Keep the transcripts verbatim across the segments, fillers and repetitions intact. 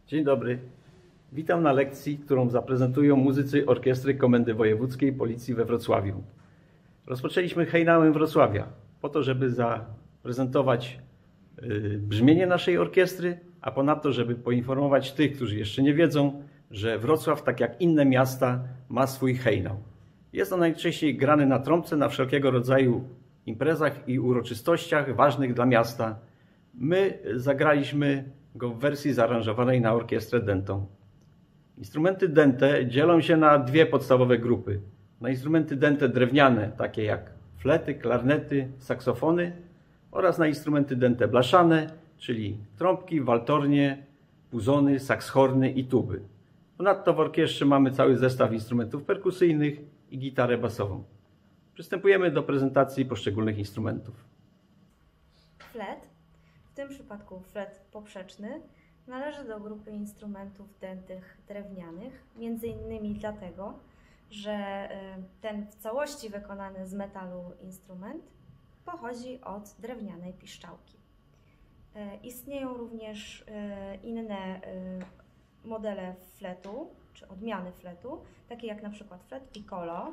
Dzień dobry. Witam na lekcji, którą zaprezentują muzycy Orkiestry Komendy Wojewódzkiej Policji we Wrocławiu. Rozpoczęliśmy hejnałem Wrocławia po to, żeby zaprezentować brzmienie naszej orkiestry, a ponadto, żeby poinformować tych, którzy jeszcze nie wiedzą, że Wrocław, tak jak inne miasta, ma swój hejnał. Jest on najczęściej grany na trąbce na wszelkiego rodzaju imprezach i uroczystościach ważnych dla miasta. My zagraliśmy go w wersji zaaranżowanej na orkiestrę dętą. Instrumenty dęte dzielą się na dwie podstawowe grupy. Na instrumenty dęte drewniane, takie jak flety, klarnety, saksofony, oraz na instrumenty dęte blaszane, czyli trąbki, waltornie, puzony, sakshorny i tuby. Ponadto w orkiestrze mamy cały zestaw instrumentów perkusyjnych i gitarę basową. Przystępujemy do prezentacji poszczególnych instrumentów. Flet, w tym przypadku flet poprzeczny, należy do grupy instrumentów dętych drewnianych, między innymi dlatego, że ten w całości wykonany z metalu instrument pochodzi od drewnianej piszczałki. Istnieją również inne modele fletu, czy odmiany fletu, takie jak na przykład flet piccolo,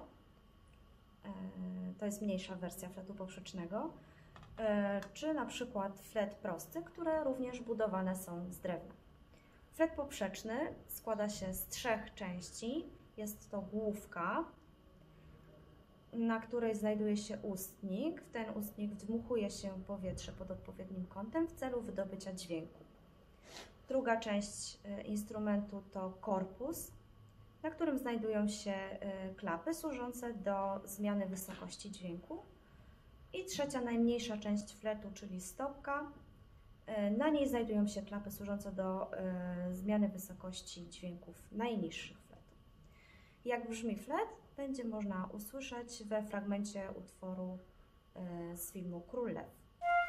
to jest mniejsza wersja fletu poprzecznego, czy na przykład flet prosty, które również budowane są z drewna. Flet poprzeczny składa się z trzech części. Jest to główka, na której znajduje się ustnik. W ten ustnik wdmuchuje się powietrze pod odpowiednim kątem w celu wydobycia dźwięku. Druga część instrumentu to korpus, na którym znajdują się klapy służące do zmiany wysokości dźwięku. I trzecia, najmniejsza część fletu, czyli stopka. Na niej znajdują się klapy służące do zmiany wysokości dźwięków najniższych fletów. Jak brzmi flet, będzie można usłyszeć we fragmencie utworu z filmu Król Lew.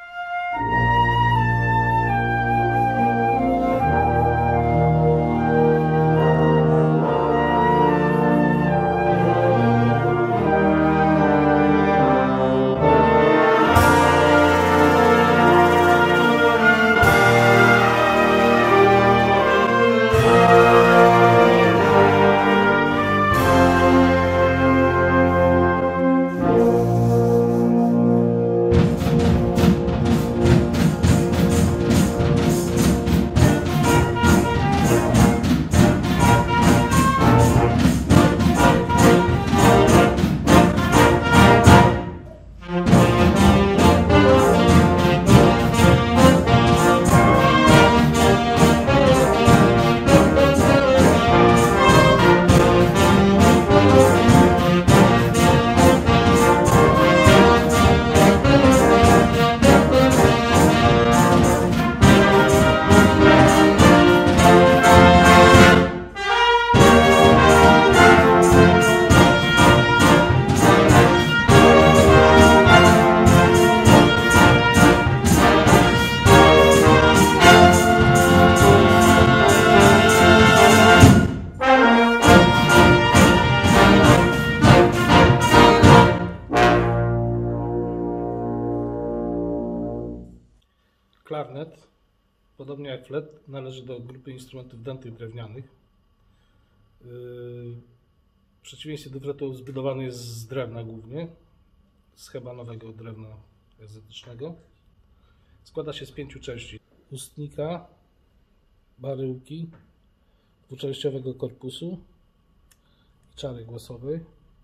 Klarnet, podobnie jak flet, należy do grupy instrumentów dętych drewnianych. W przeciwieństwie do fletu zbudowany jest z drewna głównie, z hebanowego drewna egzotycznego. Składa się z pięciu części: ustnika, baryłki, dwuczęściowego korpusu i czary głosowej.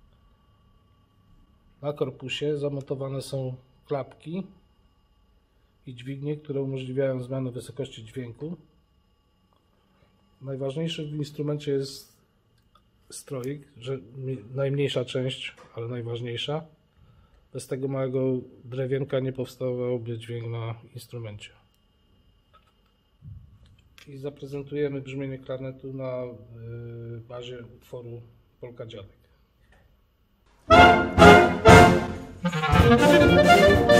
Na korpusie zamontowane są klapki i dźwignie, które umożliwiają zmianę wysokości dźwięku. Najważniejszy w instrumencie jest stroik, że najmniejsza część, ale najważniejsza. Bez tego małego drewienka nie powstałby dźwięk na instrumencie. I zaprezentujemy brzmienie klarnetu na bazie utworu Polka Dziadek.